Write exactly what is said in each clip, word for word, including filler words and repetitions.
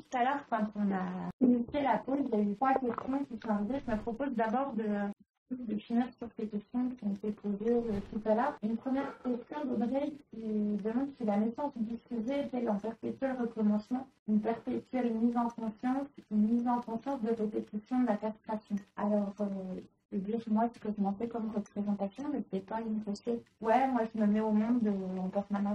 tout à l'heure, quand on a initié la pause, il y a eu trois questions qui sont arrivées. Je me propose d'abord de, de finir sur ces questions qui ont été posées euh, tout à l'heure. Une première question d'Audrey qui demande si la naissance diffusée est-elle un perpétuel recommencement, une perpétuelle mise en conscience, une mise en conscience de répétition de la castration. Alors, euh, je veux dire, moi, ce que je m'en fais comme représentation, mais c'est pas une recette. Ouais, moi, je me mets au monde euh, en permanence.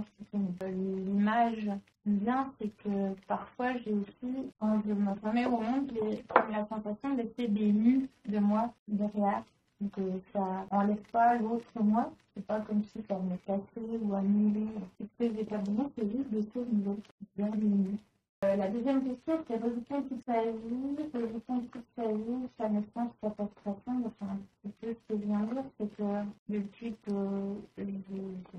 L'image bien, c'est que parfois, j'ai aussi, quand je me remets au monde, j'ai comme la sensation d'être dénue de moi derrière. Donc, euh, ça enlève pas l'autre moi. C'est pas comme si ça me cassait ou annulait. C'est que j'ai pas besoin, c'est juste des choses nouvelles. Bien dénues. Euh, la deuxième question, c'est rejeter toute sa vie, rejeter toute sa vie, sa naissance, sa castration. Enfin, un petit peu ce que je viens de dire, c'est que depuis que je, je,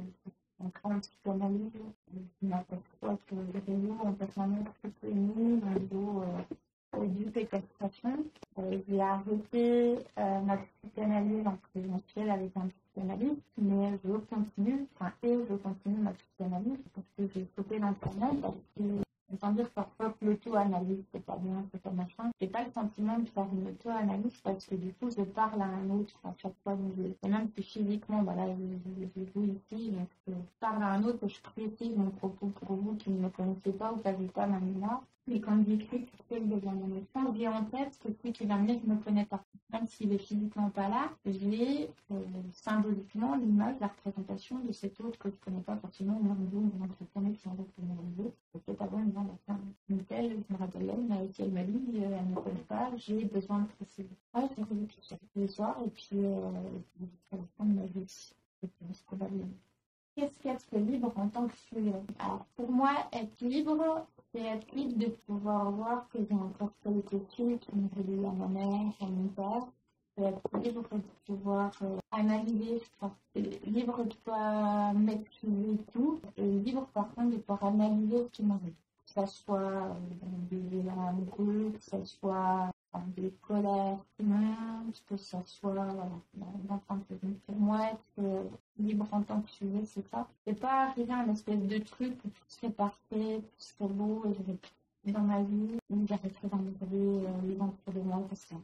je crée en psychanalyse, je m'aperçois que les réseaux en permanence soutenus, un réseau réduit et castration. Euh, j'ai arrêté euh, ma psychanalyse en présentiel avec un psychanalyste, mais je continue, enfin, et je continue ma psychanalyse parce que j'ai stoppé l'entraînement, parce que Autant dire parfois que l'auto-analyse, c'est pas bien, c'est pas machin. J'ai pas le sentiment de faire une auto-analyse parce que du coup, je parle à un autre à chaque fois. Et même si physiquement, voilà, je, je, je joue ici, donc je parle à un autre et je précise mon propos pour vous qui ne me connaissez pas ou qui n'avez pas ma mémoire. Et quand j'écris quelque chose devant mon écran, j'ai en tête que celui qui va venir, je ne me connais pas. Même s'il est physiquement pas là, j'ai euh, symboliquement l'image, la représentation de cet autre que je ne connais pas forcément, ou même vous, même je connais qui en reconnaît les autres. Peut-être avant une grande affaire. Une telle, je me rappelle elle, mais elle m'a dit, euh, elle ne me connaît pas, j'ai besoin de préciser. Ah, j'ai relu tout ça le soir, et puis euh, jusqu'à la fin de ma vie. Je pense probablement. Qu'est-ce qu'être libre en tant que suiveur? Alors, pour moi, être libre, c'est être libre de pouvoir voir que j'ai encore quelques filles qui me relient à ma mère, à mon père. C'est être libre de pouvoir euh, analyser, enfin, libre de ne pas maîtriser tout, et libre par contre de pouvoir analyser ce qui m'arrive. Que ce soit euh, des élans amoureux, que ce soit euh, des colères qui montent, que ce soit voilà, dans un peu. Pour moi, être euh, libre en tant que sujet, c'est ça. C'est pas arriver à une espèce de truc où tout serait parfait, tout serait beau, et j'aurais plus dans ma vie, où j'arrêterais d'enlever euh, les ventres de moi, parce que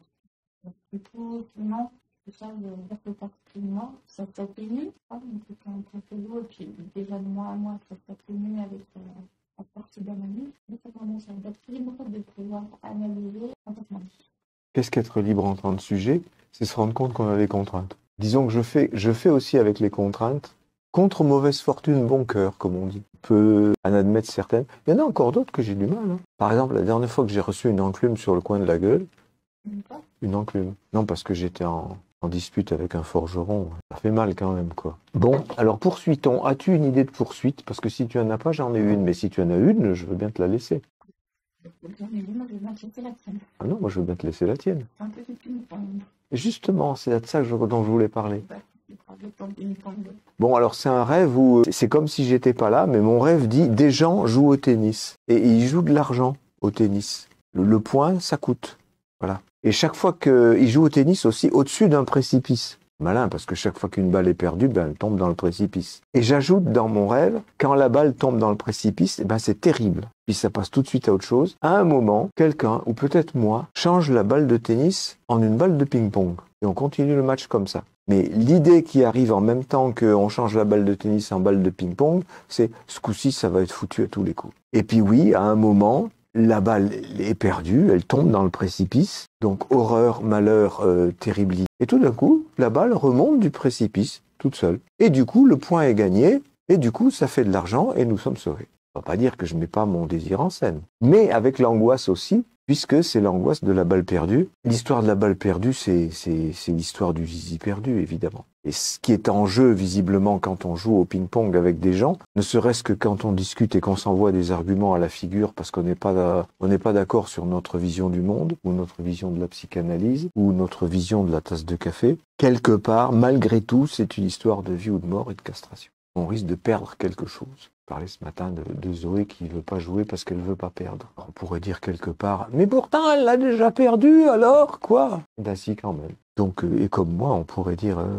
du coup, non, c'est ça, je veux dire que particulièrement, ça s'atténue, hein, donc c'est un peu lourd, et puis déjà de moi à moi, ça s'atténue avec euh, la force d'analyse, mais ça commence à être libre de pouvoir analyser complètement. Qu'est-ce qu'être libre en tant que sujet? C'est se rendre compte qu'on a des contraintes. Disons que je fais, je fais aussi avec les contraintes, contre mauvaise fortune, bon cœur, comme on dit. On peut en admettre certaines. Il y en a encore d'autres que j'ai du mal. Hein. Par exemple, la dernière fois que j'ai reçu une enclume sur le coin de la gueule, une enclume. Non, parce que j'étais en, en dispute avec un forgeron. Ça fait mal quand même, quoi. Bon, alors poursuit-on. As-tu une idée de poursuite? Parce que si tu en as pas, j'en ai une. Mais si tu en as une, je veux bien te la laisser. Ah non, moi je veux bien te laisser la tienne. Justement, c'est de ça que je, dont je voulais parler. Bon, alors c'est un rêve où c'est comme si j'étais pas là, mais mon rêve dit des gens jouent au tennis. Et ils jouent de l'argent au tennis. Le, le point, ça coûte. Voilà. Et chaque fois qu'ils jouent au tennis aussi au-dessus d'un précipice. Malin, parce que chaque fois qu'une balle est perdue, ben, elle tombe dans le précipice. Et j'ajoute dans mon rêve, quand la balle tombe dans le précipice, eh ben, c'est terrible. Puis ça passe tout de suite à autre chose. À un moment, quelqu'un, ou peut-être moi, change la balle de tennis en une balle de ping-pong. Et on continue le match comme ça. Mais l'idée qui arrive en même temps qu'on change la balle de tennis en balle de ping-pong, c'est ce coup-ci, ça va être foutu à tous les coups. Et puis oui, à un moment, la balle est perdue, elle tombe dans le précipice, donc horreur, malheur, euh, terrible. Et tout d'un coup, la balle remonte du précipice, toute seule. Et du coup, le point est gagné, et du coup, ça fait de l'argent, et nous sommes sauvés. Ça ne va pas dire que je ne mets pas mon désir en scène. Mais avec l'angoisse aussi, puisque c'est l'angoisse de la balle perdue. L'histoire de la balle perdue, c'est, c'est, c'est l'histoire du zizi perdu, évidemment. Et ce qui est en jeu, visiblement, quand on joue au ping-pong avec des gens, ne serait-ce que quand on discute et qu'on s'envoie des arguments à la figure parce qu'on n'est pas, on n'est pas d'accord sur notre vision du monde, ou notre vision de la psychanalyse, ou notre vision de la tasse de café, quelque part, malgré tout, c'est une histoire de vie ou de mort et de castration. On risque de perdre quelque chose. Je parlais ce matin de, de Zoé qui ne veut pas jouer parce qu'elle ne veut pas perdre. On pourrait dire quelque part, mais pourtant elle l'a déjà perdu, alors quoi? Ben si, quand même. Donc, euh, et comme moi, on pourrait dire, euh,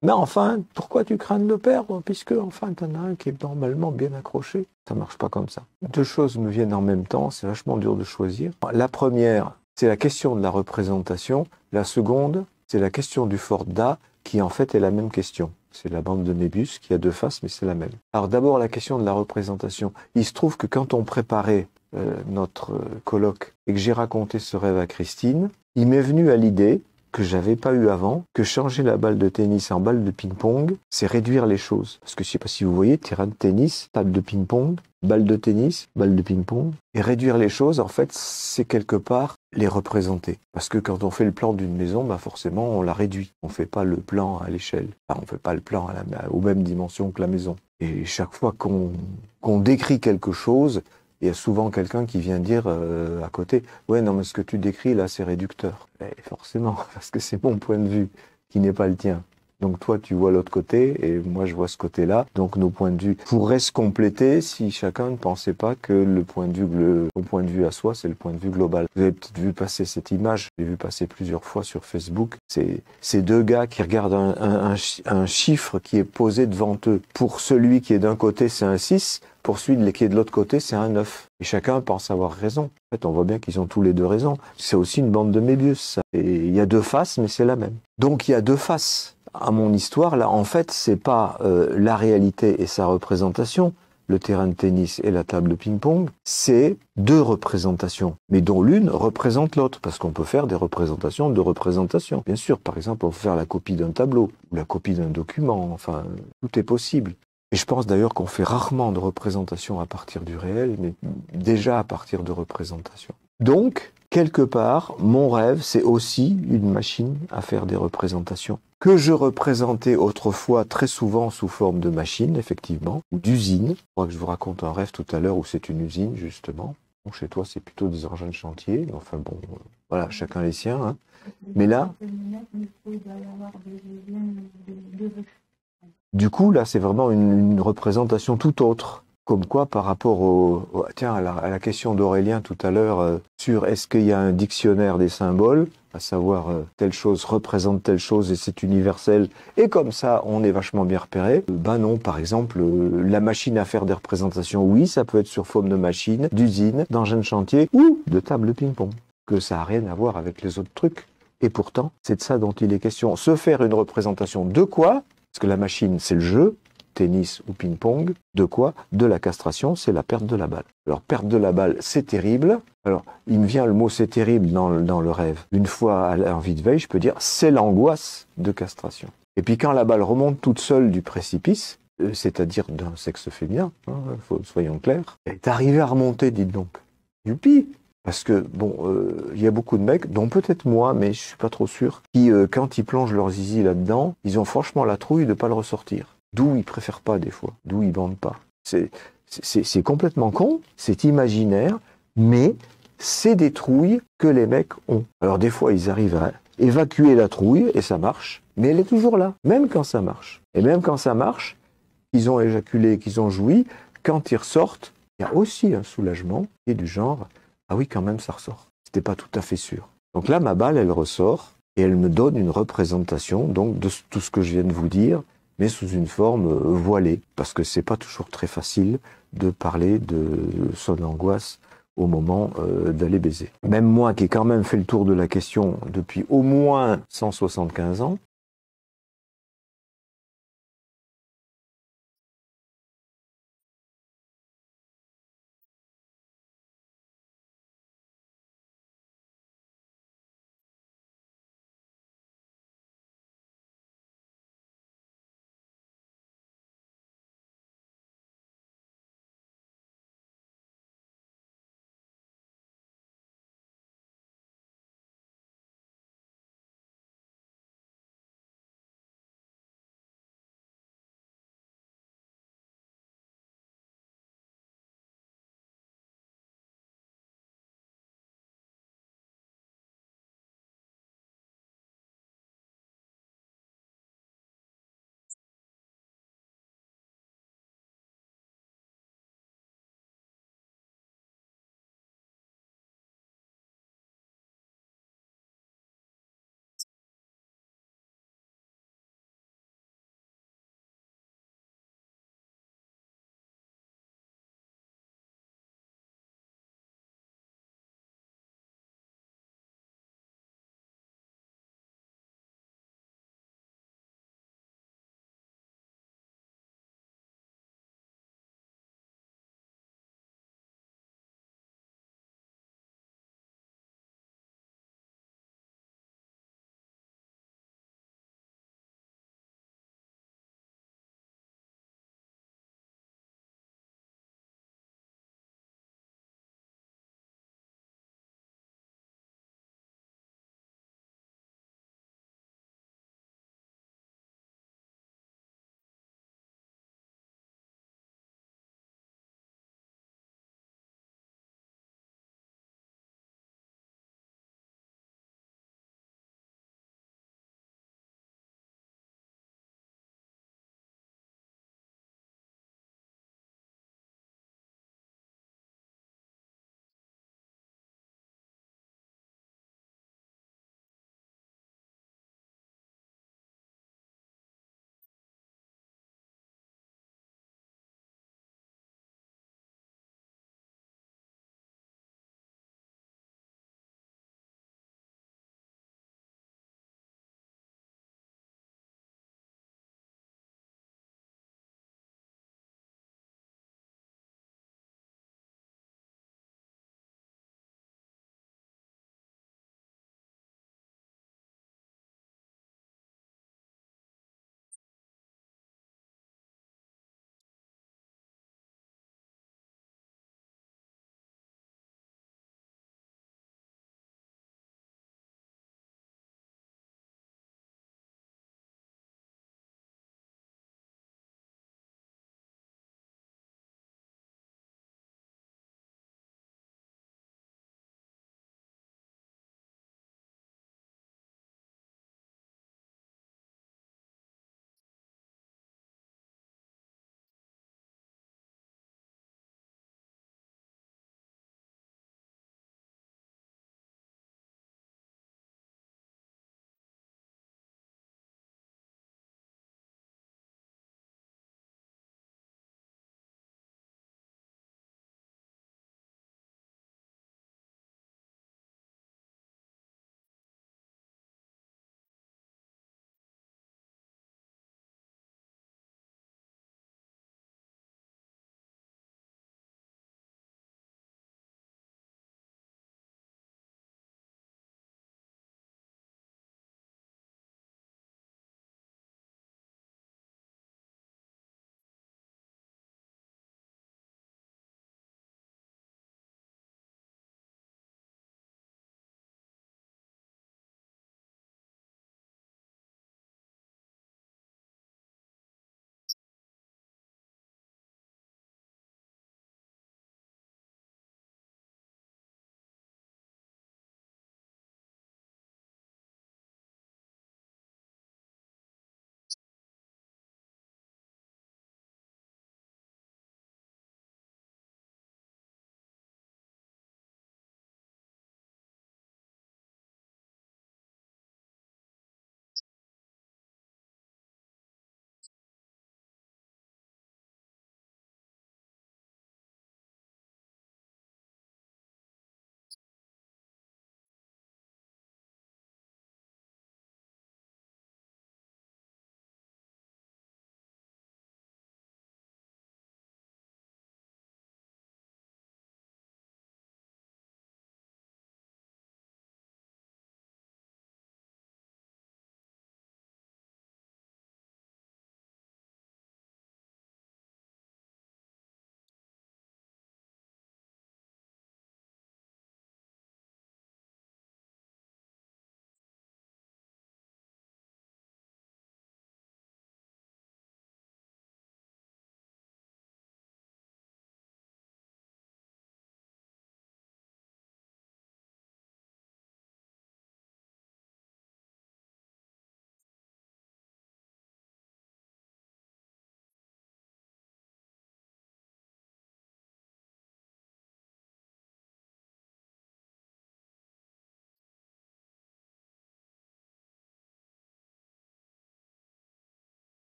Mais enfin, pourquoi tu crains de le perdre, puisque enfin, tu en as un qui est normalement bien accroché. Ça marche pas comme ça. Deux choses me viennent en même temps, c'est vachement dur de choisir. La première, c'est la question de la représentation. La seconde, c'est la question du fort Da, qui en fait est la même question. C'est la bande de Mébius qui a deux faces, mais c'est la même. Alors d'abord, la question de la représentation. Il se trouve que quand on préparait euh, notre euh, colloque et que j'ai raconté ce rêve à Christine, il m'est venu à l'idée, que j'avais pas eu avant, que changer la balle de tennis en balle de ping-pong, c'est réduire les choses. Parce que je sais pas si vous voyez, terrain de tennis, table de ping-pong, balle de tennis, balle de ping-pong. Et réduire les choses, en fait, c'est quelque part les représenter. Parce que quand on fait le plan d'une maison, bah forcément, on la réduit. On fait pas le plan à l'échelle. Enfin, on fait pas le plan à la, aux mêmes dimensions que la maison. Et chaque fois qu'on qu'on décrit quelque chose, il y a souvent quelqu'un qui vient dire euh, à côté « Ouais, non, mais ce que tu décris, là, c'est réducteur. » Et forcément, parce que c'est mon point de vue qui n'est pas le tien. Donc toi, tu vois l'autre côté et moi, je vois ce côté-là. Donc nos points de vue pourraient se compléter si chacun ne pensait pas que le point de vue, le, le point de vue à soi, c'est le point de vue global. Vous avez peut-être vu passer cette image, j'ai vu passer plusieurs fois sur Facebook. C'est ces deux gars qui regardent un, un, un, un chiffre qui est posé devant eux. Pour celui qui est d'un côté, c'est un six. Pour celui qui est de l'autre côté, c'est un neuf. Et chacun pense avoir raison. En fait, on voit bien qu'ils ont tous les deux raison. C'est aussi une bande de Mébius, ça. Et il y a deux faces, mais c'est la même. Donc il y a deux faces à mon histoire. Là, en fait, c'est pas euh, la réalité et sa représentation, le terrain de tennis et la table de ping-pong, c'est deux représentations, mais dont l'une représente l'autre, parce qu'on peut faire des représentations de représentations. Bien sûr, par exemple, on peut faire la copie d'un tableau, ou la copie d'un document, enfin, tout est possible. Et je pense d'ailleurs qu'on fait rarement de représentations à partir du réel, mais déjà à partir de représentations. Donc, quelque part, mon rêve, c'est aussi une machine à faire des représentations, que je représentais autrefois très souvent sous forme de machine, effectivement, ou d'usine. Je crois que je vous raconte un rêve tout à l'heure où c'est une usine, justement. Bon, chez toi, c'est plutôt des engins de chantier. Enfin bon, euh, voilà, chacun les siens. Hein. Mais là... Du coup, là, c'est vraiment une, une représentation tout autre. Comme quoi, par rapport au, au tiens, à la, à la question d'Aurélien tout à l'heure euh, sur est-ce qu'il y a un dictionnaire des symboles, à savoir euh, telle chose représente telle chose et c'est universel, et comme ça, on est vachement bien repéré. Euh, ben non, par exemple, euh, la machine à faire des représentations, oui, ça peut être sur forme de machine, d'usine, d'engin de chantier ou de table de ping-pong. Que ça n'a rien à voir avec les autres trucs. Et pourtant, c'est de ça dont il est question. Se faire une représentation de quoi ? Parce que la machine, c'est le jeu, tennis ou ping-pong. De quoi? De la castration, c'est la perte de la balle. Alors, perte de la balle, c'est terrible. Alors, il me vient le mot c'est terrible dans, dans le rêve. Une fois à l'envie de veille, je peux dire c'est l'angoisse de castration. Et puis quand la balle remonte toute seule du précipice, euh, c'est-à-dire d'un sexe féminin, hein, faut, soyons clairs, elle est arrivée à remonter, dites donc. Youpi! Parce que, bon, il euh, y a beaucoup de mecs, dont peut-être moi, mais je suis pas trop sûr, qui, euh, quand ils plongent leur zizi là-dedans, ils ont franchement la trouille de pas le ressortir. D'où ils préfèrent pas, des fois. D'où ils bandent pas. C'est, c'est, c'est complètement con, c'est imaginaire, mais c'est des trouilles que les mecs ont. Alors, des fois, ils arrivent à évacuer la trouille, et ça marche, mais elle est toujours là, même quand ça marche. Et même quand ça marche, qu'ils ont éjaculé, qu'ils ont joui, quand ils ressortent, il y a aussi un soulagement, qui est du genre... Ah oui, quand même, ça ressort. C'était pas tout à fait sûr. Donc là, ma balle, elle ressort et elle me donne une représentation donc de tout ce que je viens de vous dire, mais sous une forme voilée, parce que c'est pas toujours très facile de parler de son angoisse au moment euh, d'aller baiser. Même moi, qui ai quand même fait le tour de la question depuis au moins cent soixante-quinze ans,